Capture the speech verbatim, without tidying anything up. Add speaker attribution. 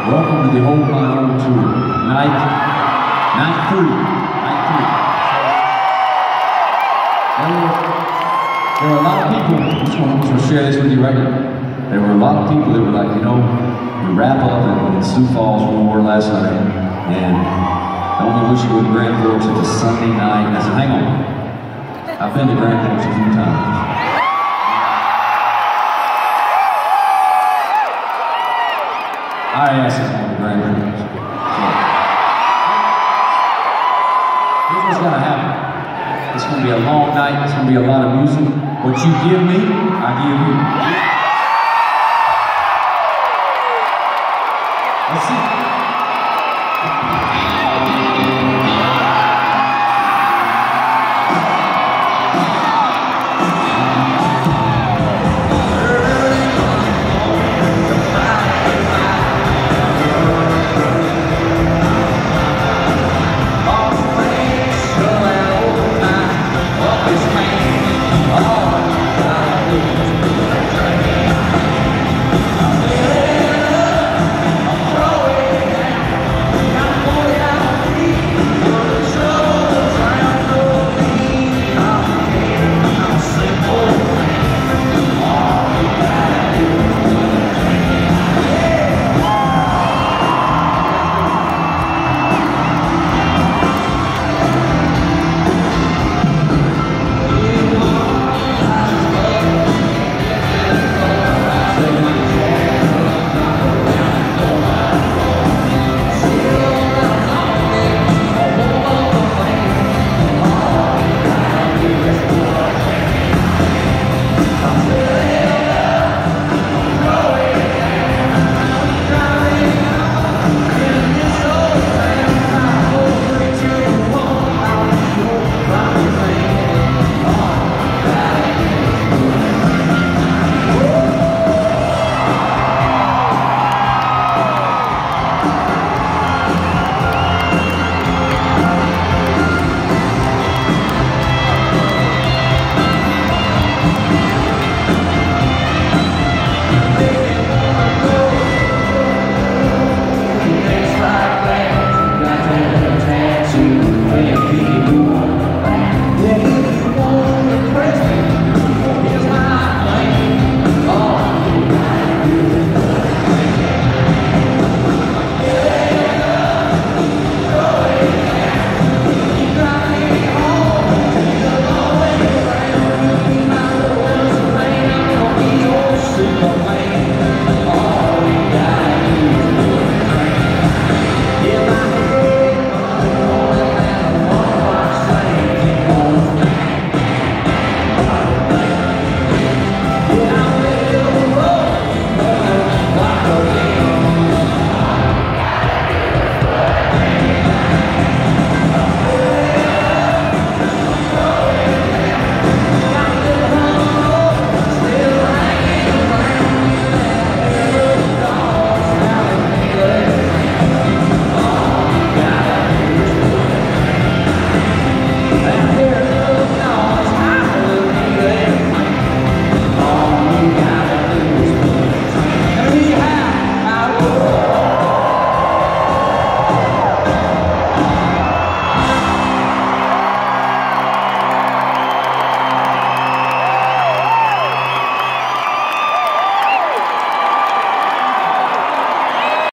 Speaker 1: Welcome to the Hold My Own Tour. Night, night three. Night three. There were, there were a lot of people, I just want to share this with you right now. There were a lot of people that were like, you know, we wrap up in, in Sioux Falls War last night, and I only wish you were in Grand Forks. It's a Sunday night. And I said, hang on. I've been to Grand Forks a few times. I asked him on the Grand Forks. So, here's what's going to happen. It's going to be a long night. It's going to be a lot of music. What you give me, I give you. Let's see.
Speaker 2: Oh,